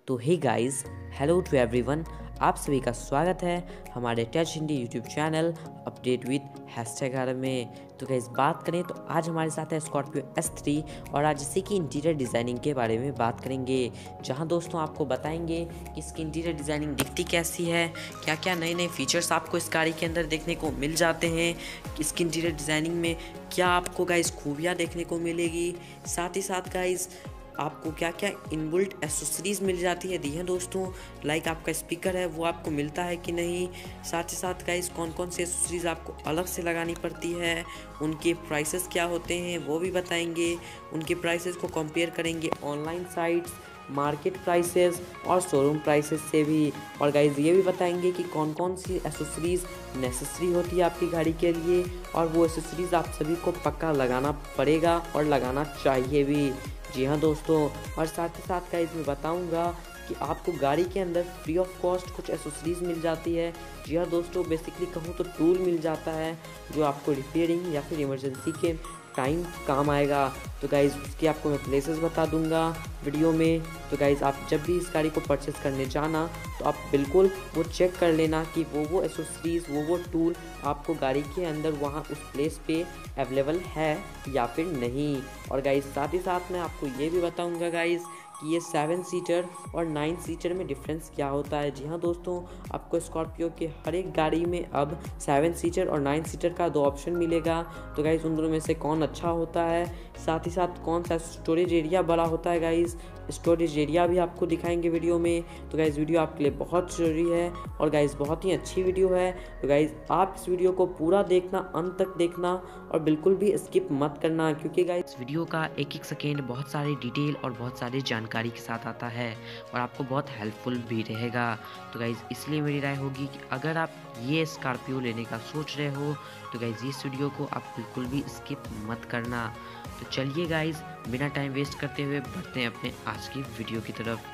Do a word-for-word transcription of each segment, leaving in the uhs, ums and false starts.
तो hey guys, hello to everyone, आप सभी का स्वागत है हमारे touch Hindi YouTube channel update with hashtag Aarav में। तो गाइस बात करें तो आज हमारे साथ है स्कॉर्पियो एस थ्री और आज इसी की इंटीरियर डिज़ाइनिंग के बारे में बात करेंगे, जहां दोस्तों आपको बताएंगे कि इसकी इंटीरियर डिज़ाइनिंग दिखती कैसी है, क्या क्या नए नए फीचर्स आपको इस गाड़ी के अंदर देखने को मिल जाते हैं, इसकी इंटीरियर डिज़ाइनिंग में क्या आपको गाइस खूबियाँ देखने को मिलेगी, साथ ही साथ गाइस आपको क्या क्या इनबिल्ट एसेसरीज़ मिल जाती है दी हैं दोस्तों, लाइक आपका स्पीकर है वो आपको मिलता है कि नहीं, साथ ही साथ गाइस कौन कौन सी एसेसरीज़ आपको अलग से लगानी पड़ती है, उनके प्राइसेस क्या होते हैं वो भी बताएंगे, उनके प्राइसेस को कंपेयर करेंगे ऑनलाइन साइट्स, मार्केट प्राइसेस और शोरूम प्राइसेस से भी, और गाइज ये भी बताएंगे कि कौन कौन सी एसेसरीज़ नेसेसरी होती है आपकी गाड़ी के लिए, और वो एसेसरीज़ आप सभी को पक्का लगाना पड़ेगा और लगाना चाहिए भी। जी हाँ दोस्तों, और साथ ही साथ गाइज मैं बताऊंगा कि आपको गाड़ी के अंदर फ्री ऑफ कॉस्ट कुछ एसेसरीज़ मिल जाती है। जी हाँ दोस्तों, बेसिकली कहूँ तो टूल मिल जाता है जो आपको रिपेयरिंग या फिर इमरजेंसी के टाइम काम आएगा। तो गाइज़ उसकी आपको मैं प्लेसेस बता दूंगा वीडियो में। तो गाइज़ आप जब भी इस गाड़ी को परचेस करने जाना तो आप बिल्कुल वो चेक कर लेना कि वो वो एसेसरीज़ वो वो टूल आपको गाड़ी के अंदर वहाँ उस प्लेस पे अवेलेबल है या फिर नहीं। और गाइज़ साथ ही साथ मैं आपको ये भी बताऊंगा गाइज़ कि ये सेवन सीटर और नाइन सीटर में डिफरेंस क्या होता है। जी हाँ दोस्तों, आपको स्कॉर्पियो के हर एक गाड़ी में अब सेवन सीटर और नाइन सीटर का दो ऑप्शन मिलेगा। तो गाइज़ उन दोनों में से कौन अच्छा होता है, साथ ही साथ कौन सा स्टोरेज एरिया बड़ा होता है, गाइज़ स्टोरेज एरिया भी आपको दिखाएंगे वीडियो में। तो गाइज़ वीडियो आपके लिए बहुत ज़रूरी है और गाइज़ बहुत ही अच्छी वीडियो है। तो गाइज़ आप इस वीडियो को पूरा देखना, अंत तक देखना और बिल्कुल भी स्किप मत करना, क्योंकि गाइज़ वीडियो का एक एक सेकेंड बहुत सारे डिटेल और बहुत सारे जानकारी के साथ आता है और आपको बहुत हेल्पफुल भी रहेगा। तो गाइज़ इसलिए मेरी राय होगी कि अगर आप ये स्कॉर्पियो लेने का सोच रहे हो तो गाइज़ इस वीडियो को आप बिल्कुल भी स्किप मत करना। तो चलिए गाइज़ बिना टाइम वेस्ट करते हुए बढ़ते हैं अपने आज की वीडियो की तरफ।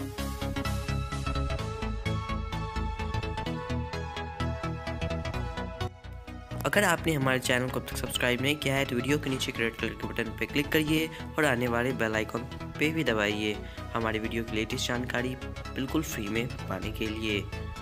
अगर आपने हमारे चैनल को अब तक सब्सक्राइब नहीं किया है तो वीडियो के नीचे रेड कलर के बटन पर क्लिक करिए और आने वाले बेल आइकन पे भी दबाइए हमारी वीडियो की लेटेस्ट जानकारी बिल्कुल फ्री में पाने के लिए।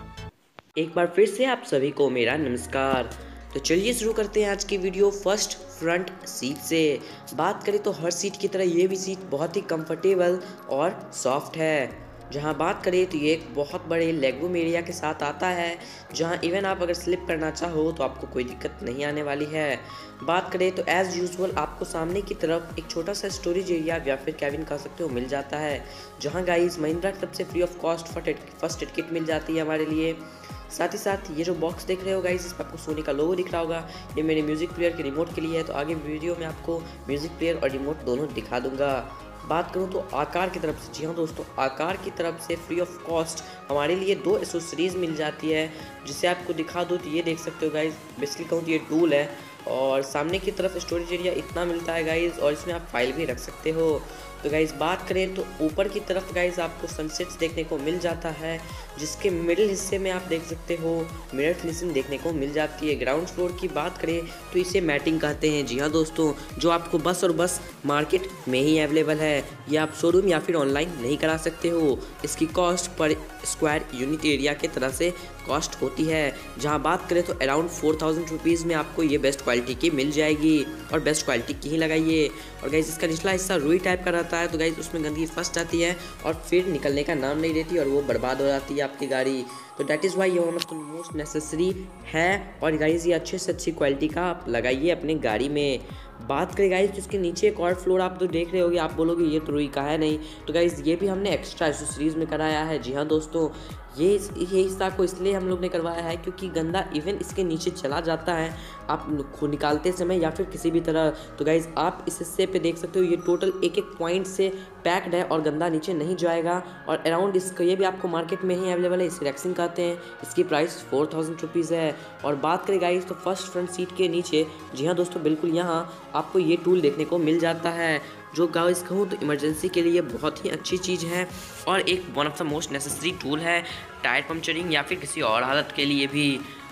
एक बार फिर से आप सभी को मेरा नमस्कार। तो चलिए शुरू करते हैं आज की वीडियो। फर्स्ट फ्रंट सीट से बात करें तो हर सीट की तरह ये भी सीट बहुत ही कंफर्टेबल और सॉफ्ट है। जहां बात करें तो ये एक बहुत बड़े लेगरूम एरिया के साथ आता है, जहां इवन आप अगर स्लिप करना चाहो तो आपको कोई दिक्कत नहीं आने वाली है। बात करें तो एज़ यूजुअल आपको सामने की तरफ एक छोटा सा स्टोरेज एरिया या फिर कैबिन कह सकते हो मिल जाता है, जहां गाइस महिंद्रा की तरफ से free of cost first aid kit मिल जाती है हमारे लिए। साथ ही साथ ये जो बॉक्स देख रहे हो गाइस, इस पर आपको सोनी का लोगो दिख रहा होगा, ये मेरे म्यूज़िक प्लेयर के रिमोट के लिए है। तो आगे वीडियो में आपको म्यूज़िक प्लेयर और रिमोट दोनों दिखा दूंगा। बात करूं तो आकार की तरफ से, जी हाँ दोस्तों, आकार की तरफ से फ्री ऑफ कॉस्ट हमारे लिए दो एसेसरीज़ मिल जाती है, जिसे आपको दिखा दूँ तो ये देख सकते हो गाइस। बेसिकली कहूँ तो ये टूल है और सामने की तरफ स्टोरेज एरिया इतना मिलता है गाइस, और इसमें आप फाइल भी रख सकते हो। तो गाइस बात करें तो ऊपर की तरफ गाइस आपको सनसेट्स देखने को मिल जाता है, जिसके मिडिल हिस्से में आप देख सकते हो मिरर फिनिशिंग देखने को मिल जाती है। ग्राउंड फ्लोर की बात करें तो इसे मैटिंग कहते हैं। जी हाँ दोस्तों, जो आपको बस और बस मार्केट में ही अवेलेबल है, या आप शोरूम या फिर ऑनलाइन नहीं करा सकते हो। इसकी cost per square unit area के तरह से कॉस्ट होती है। जहाँ बात करें तो अराउंड फोर थाउजेंड रुपीज़ में आपको ये बेस्ट क्वालिटी की मिल जाएगी, और बेस्ट क्वालिटी की ही लगाइए। और गाइस इसका निचला हिस्सा रुई टाइप का रहता है, तो गाइस उसमें गंदगी फंस जाती है और फिर निकलने का नाम नहीं लेती और वो बर्बाद हो जाती है आपकी गाड़ी। तो डैट इज़ वाई ये one of the most necessary है, और गाइस ये अच्छे से अच्छी क्वालिटी का आप लगाइए अपने गाड़ी में। बात करें गाइस तो इसके नीचे एक और फ्लोर आप तो देख रहे होगे, आप बोलोगे ये तो रुई का है नहीं, तो गाइस ये भी हमने एक्स्ट्रा एसेसरीज़ में कराया है। जी हाँ दोस्तों, ये ये हिस्सा को इसलिए हम लोग ने करवाया है क्योंकि गंदा इवन इसके नीचे चला जाता है आप खो निकालते समय या फिर किसी भी तरह। तो गाइज़ आप इस हिस्से पे देख सकते हो ये टोटल एक एक पॉइंट से पैक्ड है और गंदा नीचे नहीं जाएगा, और अराउंड इसका ये भी आपको मार्केट में ही अवेलेबल है, इसे रैक्सिंग कहते हैं। इसकी प्राइस फोर थाउजेंड रुपीज़ है। और बात करें गाइज़ तो फर्स्ट फ्रंट सीट के नीचे, जी हाँ दोस्तों, बिल्कुल यहाँ आपको ये टूल देखने को मिल जाता है, जो गाइस कहूँ तो इमरजेंसी के लिए बहुत ही अच्छी चीज़ है और एक one of the most necessary tool है टायर पंक्चरिंग या फिर किसी और हालत के लिए भी।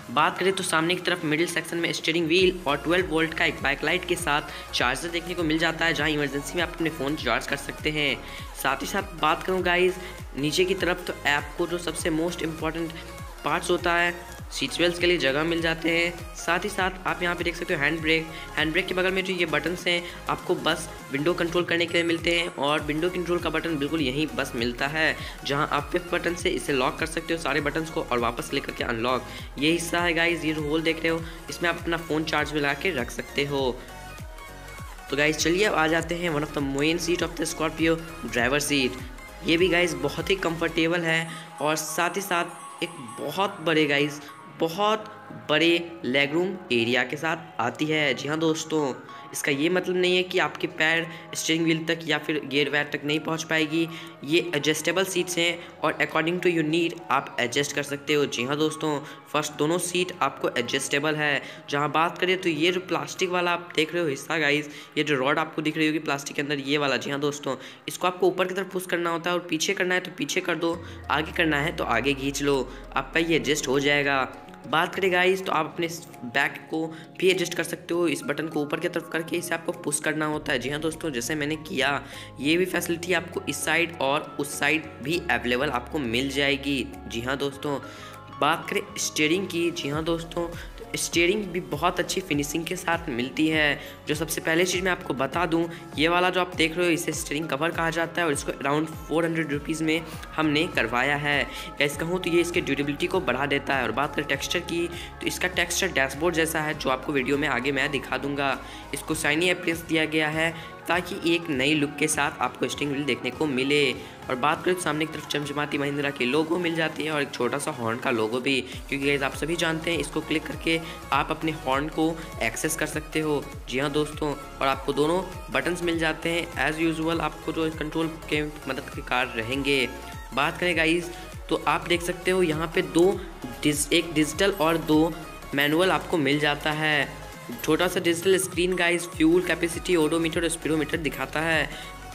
बात करें तो सामने की तरफ मिडिल सेक्शन में स्टीयरिंग व्हील और ट्वेल्व वोल्ट का एक बैक लाइट के साथ चार्जर देखने को मिल जाता है, जहां इमरजेंसी में आप अपने फ़ोन चार्ज कर सकते हैं। साथ ही साथ बात करूं गाइस नीचे की तरफ, तो ऐप को जो सबसे मोस्ट इम्पॉर्टेंट पार्ट्स होता है, सीट बेल्ट के लिए जगह मिल जाते हैं। साथ ही साथ आप यहाँ पे देख सकते हो हैंड ब्रेक। हैंड ब्रेक के बगल में जो ये बटन्स हैं आपको बस विंडो कंट्रोल करने के लिए मिलते हैं, और विंडो कंट्रोल का बटन बिल्कुल यहीं बस मिलता है, जहां आप फिफ्थ बटन से इसे लॉक कर सकते हो सारे बटन्स को और वापस लेकर के अनलॉक। ये हिस्सा है गाइज, ये जो होल देख रहे हो इसमें आप अपना फ़ोन चार्ज में ला के रख सकते हो। तो गाइज चलिए अब आ जाते हैं one of the main seat of the Scorpio, driver seat. ये भी गाइज बहुत ही कंफर्टेबल है और साथ ही साथ एक बहुत बड़े गाइज बहुत बड़े लेग रूम एरिया के साथ आती है। जी हाँ दोस्तों, इसका ये मतलब नहीं है कि आपके पैर स्टीयरिंग व्हील तक या फिर गियर वायर तक नहीं पहुंच पाएगी। ये एडजस्टेबल सीट्स हैं और अकॉर्डिंग टू योर नीड आप एडजस्ट कर सकते हो। जी हाँ दोस्तों, फर्स्ट दोनों सीट आपको एडजस्टेबल है। जहाँ बात करें तो ये जो प्लास्टिक वाला आप देख रहे हो हिस्सा गाइज, ये जो रॉड आपको दिख रही होगी प्लास्टिक के अंदर, ये वाला, जी हाँ दोस्तों, इसको आपको ऊपर की तरफ पुश करना होता है और पीछे करना है तो पीछे कर दो, आगे करना है तो आगे खींच लो, आपका ये एडजस्ट हो जाएगा। बात करें गाइस तो आप अपने बैक को भी एडजस्ट कर सकते हो, इस बटन को ऊपर की तरफ करके इसे आपको पुश करना होता है। जी हाँ दोस्तों, जैसे मैंने किया, ये भी फैसिलिटी आपको इस साइड और उस साइड भी अवेलेबल आपको मिल जाएगी। जी हाँ दोस्तों, बात करें स्टीयरिंग की, जी हाँ दोस्तों, तो स्टीयरिंग भी बहुत अच्छी फिनिशिंग के साथ मिलती है। जो सबसे पहले चीज़ मैं आपको बता दूं, ये वाला जो आप देख रहे हो इसे स्टीयरिंग कवर कहा जाता है और इसको अराउंड फोर हंड्रेड रुपीज़ में हमने करवाया है। ऐसा कहूँ तो ये इसके ड्यूरेबिलिटी को बढ़ा देता है। और बात करें टेक्सचर की, तो इसका टेक्सचर डैशबोर्ड जैसा है, जो आपको वीडियो में आगे मैं दिखा दूँगा। इसको शाइनी अपीयरेंस दिया गया है ताकि एक नई लुक के साथ आपको स्टीयरिंग व्हील देखने को मिले। और बात करें तो सामने की तरफ चमचमाती महिंद्रा के लोगो मिल जाती है और एक छोटा सा हॉर्न का लोगो भी, क्योंकि गाइस आप सभी जानते हैं इसको क्लिक करके आप अपने हॉर्न को एक्सेस कर सकते हो। जी हाँ दोस्तों, और आपको दोनों बटन्स मिल जाते हैं एज़ यूजुअल, आपको जो कंट्रोल के मदद के कार्य रहेंगे। बात करें गाइस तो आप देख सकते हो यहाँ पे दो डिज एक डिजिटल और दो मैनुअल आपको मिल जाता है। छोटा सा digital screen guys fuel capacity, odometer और स्पीडोमीटर दिखाता है।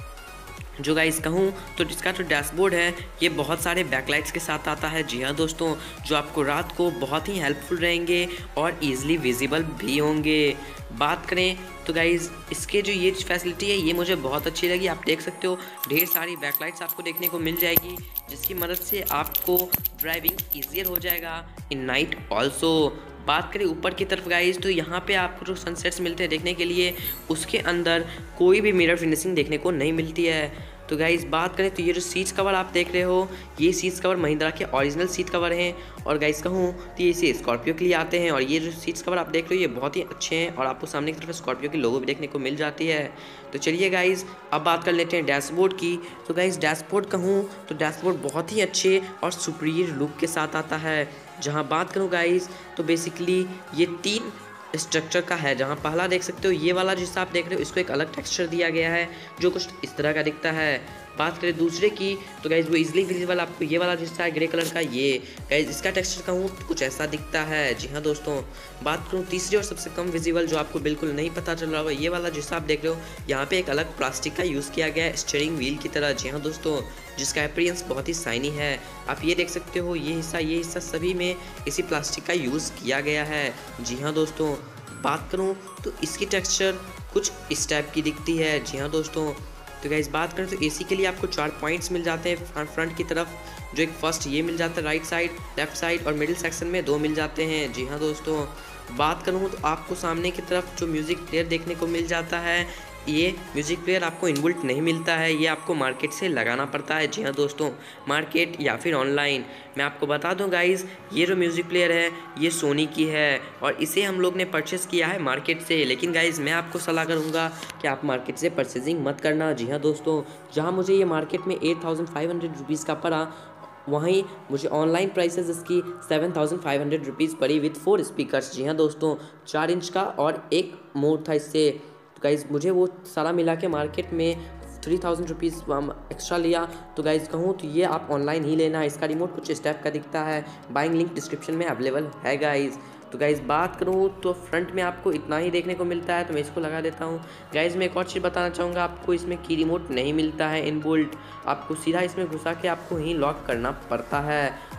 जो गाइस कहूँ तो इसका जो डैशबोर्ड है ये बहुत सारे बैकलाइट्स के साथ आता है। जी हाँ दोस्तों, जो आपको रात को बहुत ही हेल्पफुल रहेंगे और ईजिली विजिबल भी होंगे। बात करें तो गाइज़ इसके जो ये फैसिलिटी है ये मुझे बहुत अच्छी लगी। आप देख सकते हो ढेर सारी बैकलाइट्स आपको देखने को मिल जाएगी, जिसकी मदद से आपको ड्राइविंग ईजियर हो जाएगा इन नाइट ऑल्सो। बात करें ऊपर की तरफ गाइज तो यहाँ पे आपको जो सनसेट्स मिलते हैं देखने के लिए, उसके अंदर कोई भी मिरर फिनिशिंग देखने को नहीं मिलती है। तो गाइज बात करें तो ये जो सीट्स कवर आप देख रहे हो, ये सीट्स कवर महिंद्रा के ओरिजिनल सीट कवर हैं। और गाइज कहूँ तो ये इसे स्कॉर्पियो के लिए आते हैं। और ये जो सीट्स कवर आप देख रहे हो ये बहुत ही अच्छे हैं और आपको सामने की तरफ स्कॉर्पियो की लोगो भी देखने को मिल जाती है। तो चलिए गाइज अब बात कर लेते हैं डैशबोर्ड की। तो गाइज डैशबोर्ड कहूँ तो डैशबोर्ड बहुत ही अच्छे और सुपीरियर लुक के साथ आता है। जहाँ बात करूँ गाइज तो बेसिकली ये तीन स्ट्रक्चर का है, जहाँ पहला देख सकते हो ये वाला जिससे आप देख रहे हो इसको एक अलग टेक्सचर दिया गया है जो कुछ इस तरह का दिखता है। बात करें दूसरे की तो गाइज वो इजीली विजिबल आपको ये वाला जिससा है ग्रे कलर का, ये गाइज इसका टेक्सचर कहूँ तो कुछ ऐसा दिखता है। जी हाँ दोस्तों, बात करूँ तीसरी और सबसे कम विजिबल जो आपको बिल्कुल नहीं पता चल रहा होगा, ये वाला जिससा आप देख रहे हो यहाँ पे एक अलग प्लास्टिक का यूज़ किया गया है स्टीयरिंग व्हील की तरह। जी हाँ दोस्तों, जिसका अपीयरेंस बहुत ही शाइनी है। आप ये देख सकते हो ये हिस्सा ये हिस्सा सभी में इसी प्लास्टिक का यूज़ किया गया है। जी हाँ दोस्तों, बात करूँ तो इसकी टेक्सचर कुछ इस टाइप की दिखती है। जी हाँ दोस्तों, तो गाइस बात करें तो एसी के लिए आपको चार पॉइंट्स मिल जाते हैं फ्रंट की तरफ, जो एक फर्स्ट ये मिल जाता है राइट साइड, लेफ्ट साइड और मिडिल सेक्शन में दो मिल जाते हैं। जी हाँ दोस्तों, बात करूँ तो आपको सामने की तरफ जो म्यूज़िक प्लेयर देखने को मिल जाता है, ये म्यूज़िक प्लेयर आपको इनबिल्ट नहीं मिलता है, ये आपको मार्केट से लगाना पड़ता है। जी हाँ दोस्तों, मार्केट या फिर ऑनलाइन। मैं आपको बता दूं गाइज़ ये जो म्यूज़िक प्लेयर है ये सोनी की है और इसे हम लोग ने परचेस किया है मार्केट से। लेकिन गाइज़ मैं आपको सलाह करूँगा कि आप मार्केट से परचेजिंग मत करना। जी हाँ दोस्तों, जहाँ मुझे ये मार्केट में eight thousand five hundred rupees का पड़ा, वहीं मुझे ऑनलाइन प्राइसेस इसकी seven thousand five hundred rupees पड़ी विथ फोर स्पीकर्स। जी हाँ दोस्तों, चार इंच का और एक मोड था इससे। तो गाइज़ मुझे वो सारा मिला के मार्केट में थ्री थाउजेंड रुपीज़ एक्स्ट्रा लिया। तो गाइज़ कहूँ तो ये आप ऑनलाइन ही लेना। इसका रिमोट कुछ इस टाइप का दिखता है, बाइंग लिंक डिस्क्रिप्शन में अवेलेबल है गाइज़। तो गाइज़ बात करूँ तो फ्रंट में आपको इतना ही देखने को मिलता है, तो मैं इसको लगा देता हूँ। गाइज़ मैं एक और चीज़ बताना चाहूँगा, आपको इसमें की रिमोट नहीं मिलता है इनबिल्ट, आपको सीधा इसमें घुसा के आपको ही लॉक करना पड़ता है।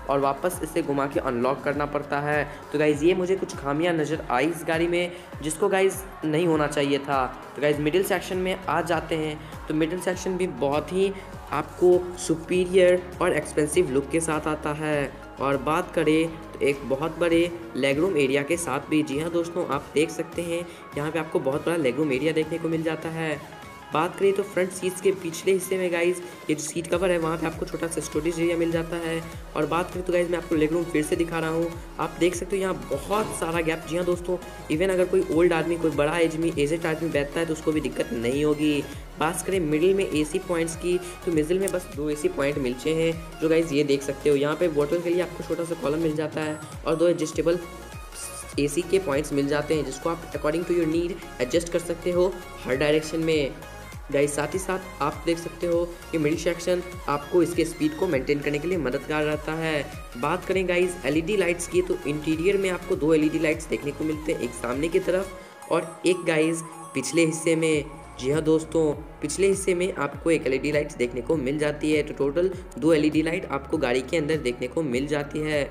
और वापस इसे घुमा के अनलॉक करना पड़ता है। तो गाइज़ ये मुझे कुछ खामियां नज़र आई इस गाड़ी में, जिसको गाइज़ नहीं होना चाहिए था। तो गाइज़ मिडिल सेक्शन में आ जाते हैं, तो मिडिल सेक्शन भी बहुत ही आपको सुपीरियर और एक्सपेंसिव लुक के साथ आता है। और बात करें तो एक बहुत बड़े लेगरूम एरिया के साथ भी। जी हाँ दोस्तों, आप देख सकते हैं यहाँ पे आपको बहुत बड़ा लेगरूम एरिया देखने को मिल जाता है। बात करें तो फ्रंट सीट्स के पिछले हिस्से में गाइज़ ये जो सीट कवर है वहाँ पे आपको छोटा सा स्टोरेज एरिया मिल जाता है। और बात करें तो गाइज़ मैं आपको लेगरूम फिर से दिखा रहा हूँ, आप देख सकते हो यहाँ बहुत सारा गैप। जी हाँ दोस्तों, इवन अगर कोई ओल्ड आदमी, कोई बड़ा एज में एजेड आदमी बैठता है तो उसको भी दिक्कत नहीं होगी। बात करें मिडिल में एसी पॉइंट्स की, तो मिडिल में बस दो एसी पॉइंट मिलते हैं, जो गाइज़ ये देख सकते हो। यहाँ पे बॉटल के लिए आपको छोटा सा कॉलम मिल जाता है और दो एडजस्टेबल एसी के पॉइंट्स मिल जाते हैं, जिसको आप according to your need adjust कर सकते हो हर डायरेक्शन में। गाइस साथ ही साथ आप देख सकते हो कि मिडिल सेक्शन आपको इसके स्पीड को मेंटेन करने के लिए मददगार रहता है। बात करें गाइस एलईडी लाइट्स की, तो इंटीरियर में आपको दो एलईडी लाइट्स देखने को मिलते हैं, एक सामने की तरफ और एक गाइस पिछले हिस्से में। जी हाँ दोस्तों, पिछले हिस्से में आपको एक एलईडी लाइट्स देखने को मिल जाती है। तो टोटल दो एलईडी लाइट आपको गाड़ी के अंदर देखने को मिल जाती है।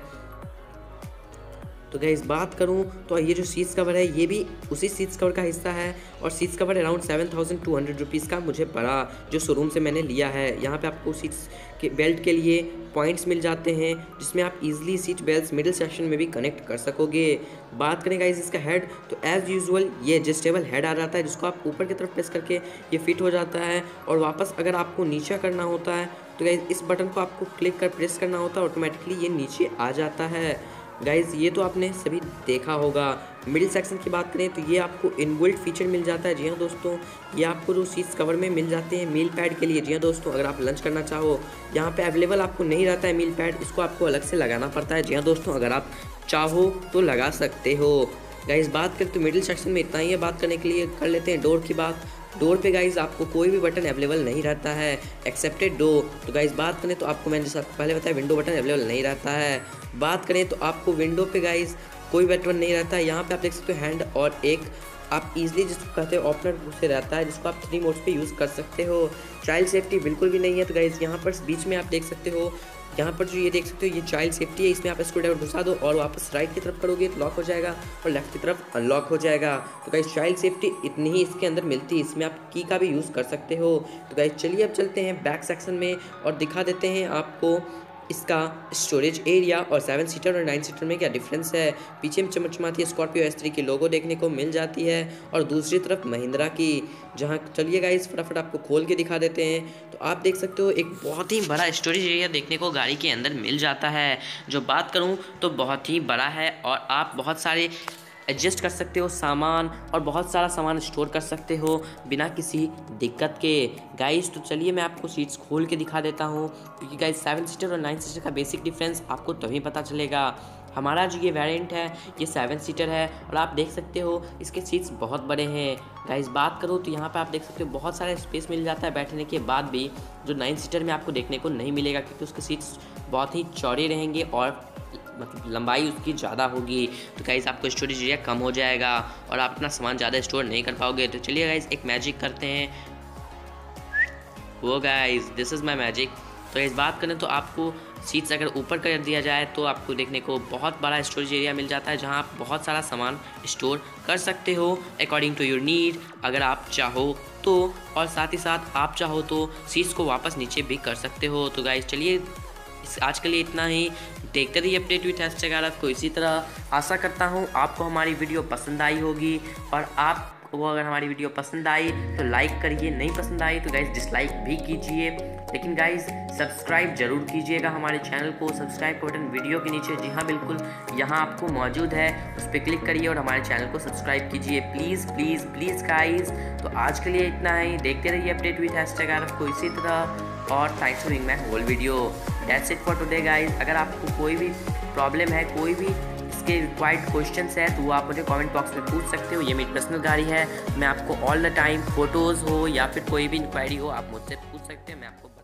तो गाइस बात करूं तो ये जो सीट्स कवर है ये भी उसी सीट्स कवर का हिस्सा है, और seats cover around seven thousand two hundred rupees का मुझे पड़ा, जो शोरूम से मैंने लिया है। यहाँ पे आपको सीट्स के बेल्ट के लिए पॉइंट्स मिल जाते हैं, जिसमें आप easily seat belts middle section में भी कनेक्ट कर सकोगे। बात करें गाइस इसका हेड, तो एज़ यूजुअल ये एडजस्टेबल हेड आ जाता है, जिसको आप ऊपर की तरफ प्रेस करके ये फिट हो जाता है। और वापस अगर आपको नीचे करना होता है तो गाइस इस बटन को आपको क्लिक कर प्रेस करना होता है, ऑटोमेटिकली ये नीचे आ जाता है। गाइज़ ये तो आपने सभी देखा होगा। मिडिल सेक्शन की बात करें तो ये आपको इनबिल्ट फीचर मिल जाता है। जी हाँ दोस्तों, ये आपको जो सीट्स कवर में मिल जाते हैं मील पैड के लिए। जी हाँ दोस्तों, अगर आप लंच करना चाहो, यहाँ पे अवेलेबल आपको नहीं रहता है मील पैड, इसको आपको अलग से लगाना पड़ता है। जी हाँ दोस्तों, अगर आप चाहो तो लगा सकते हो। गाइज़ बात करें तो मिडिल सेक्शन में इतना ही है। बात करने के लिए कर लेते हैं डोर की बात। डोर पे गाइज़ आपको कोई भी बटन अवेलेबल नहीं रहता है एक्सेप्टेड डोर। तो गाइज़ बात करें तो आपको मैंने जैसे आपको पहले बताया विंडो बटन अवेलेबल नहीं रहता है। बात करें तो आपको विंडो पे गाइज़ कोई बटन नहीं रहता है। यहाँ पे आप देख सकते हो हैंड और एक आप इजीली जिसको कहते हैं ओपनर से रहता है, जिसको आप थ्री मोड्स पे यूज़ कर सकते हो। चाइल्ड सेफ्टी बिल्कुल भी नहीं है। तो गाइज़ यहाँ पर बीच में आप देख सकते हो, यहाँ पर जो ये देख सकते हो ये चाइल्ड सेफ्टी है, इसमें आप स्क्रू ड्राइवर घुसा दो और वापस राइट की तरफ करोगे तो लॉक हो जाएगा और लेफ्ट की तरफ अनलॉक हो जाएगा। तो गाइस चाइल्ड सेफ्टी इतनी ही इसके अंदर मिलती है, इसमें आप की का भी यूज़ कर सकते हो। तो गाइस चलिए अब चलते हैं बैक सेक्शन में और दिखा देते हैं आपको इसका स्टोरेज एरिया और सेवन सीटर और नाइन सीटर में क्या डिफरेंस है। पीछे में चमचमाती स्कॉर्पियो एस थ्री की लोगो देखने को मिल जाती है और दूसरी तरफ महिंद्रा की। जहां चलिए गाइस फटाफट आपको खोल के दिखा देते हैं। तो आप देख सकते हो एक बहुत ही बड़ा स्टोरेज एरिया देखने को गाड़ी के अंदर मिल जाता है, जो बात करूं तो बहुत ही बड़ा है और आप बहुत सारे एडजस्ट कर सकते हो सामान और बहुत सारा सामान स्टोर कर सकते हो बिना किसी दिक्कत के। गाइस तो चलिए मैं आपको सीट्स खोल के दिखा देता हूँ, क्योंकि गाइस सेवन सीटर और नाइन सीटर का बेसिक डिफरेंस आपको तभी पता चलेगा। हमारा जो ये वेरिएंट है ये सेवन सीटर है और आप देख सकते हो इसके सीट्स बहुत बड़े हैं। गाइस बात करूँ तो यहाँ पे आप देख सकते हो बहुत सारा स्पेस मिल जाता है बैठने के बाद भी, जो नाइन सीटर में आपको देखने को नहीं मिलेगा, क्योंकि उसके सीट्स बहुत ही चौड़े रहेंगे और मतलब लंबाई उसकी ज़्यादा होगी। तो गाइस आपको स्टोरेज एरिया कम हो जाएगा और आप अपना सामान ज़्यादा स्टोर नहीं कर पाओगे। तो चलिए गाइस एक मैजिक करते हैं। वो guys this is my magic. तो इस बात करें तो आपको सीट्स अगर ऊपर कर दिया जाए तो आपको देखने को बहुत बड़ा स्टोरेज एरिया मिल जाता है, जहां आप बहुत सारा सामान स्टोर कर सकते हो अकॉर्डिंग टू योर नीड, अगर आप चाहो तो। और साथ ही साथ आप चाहो तो सीट्स को वापस नीचे भी कर सकते हो। तो गाइस चलिए आज के लिए इतना ही। देखते रहिए अपडेट विद हैशटैग आरव को। इसी तरह आशा करता हूँ आपको हमारी वीडियो पसंद आई होगी, और आप वो अगर हमारी वीडियो पसंद आई तो लाइक करिए, नहीं पसंद आई तो गाइस डिसलाइक भी कीजिए, लेकिन गाइस सब्सक्राइब जरूर कीजिएगा हमारे चैनल को। सब्सक्राइब का बटन वीडियो के नीचे, जी हाँ बिल्कुल यहाँ आपको मौजूद है, उस पर क्लिक करिए और हमारे चैनल को सब्सक्राइब कीजिए प्लीज़ प्लीज़ प्लीज़ गाइस। तो आज के लिए इतना ही। देखते रहिए अपडेट विद हैशटैग आरव को इसी तरह, और thanks for watching my whole video. That's it for today guys. अगर आपको कोई भी प्रॉब्लम है, कोई भी इसके रिक्वायर्ड क्वेश्चंस है तो वो आप मुझे कमेंट बॉक्स में पूछ सकते हो। ये मेरी पर्सनल गाड़ी है, मैं आपको ऑल द टाइम फोटोज़ हो या फिर कोई भी इंक्वायरी हो आप मुझसे पूछ सकते हैं, मैं आपको